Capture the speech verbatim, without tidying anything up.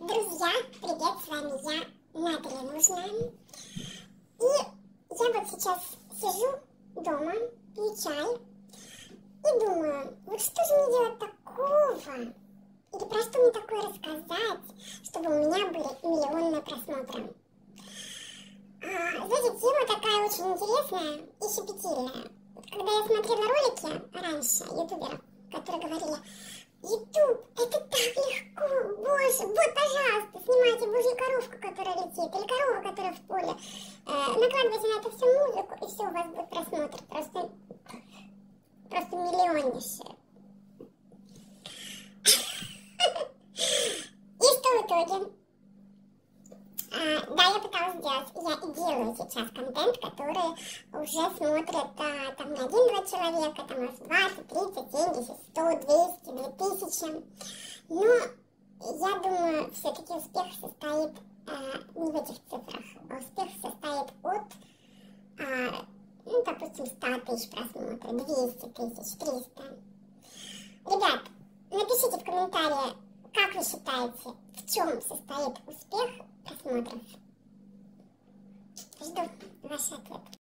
Друзья, привет, с вами я, Наталья Нужна. И я вот сейчас сижу дома, пью чай и думаю, вот что же мне делать такого? Или про что мне такое рассказать, чтобы у меня были миллионные просмотры? А, знаете, тема такая очень интересная и щепетильная. Когда я смотрела ролики раньше ютуберов, которые говорили: Ютуб, это так легко, боже, вот, пожалуйста, снимайте божью коровку, которая летит, или корову, которая в поле, э, накладывайте на это всю музыку, и все, у вас будет просмотр, просто, просто миллионнейшие. И что в итоге? А, да, я пыталась сделать, я и делаю сейчас контент, который уже смотрят а, там не один-два человека, там аж двадцать, тридцать, семьдесят, сто, двести, две тысячи. Но я думаю, все-таки успех состоит а, не в этих цифрах, а успех состоит от, а, ну, допустим, ста тысяч просмотров, двести тысяч, триста. Ребят, напишите в комментариях, как вы считаете, в чем состоит успех просмотров. Жду ваши ответы.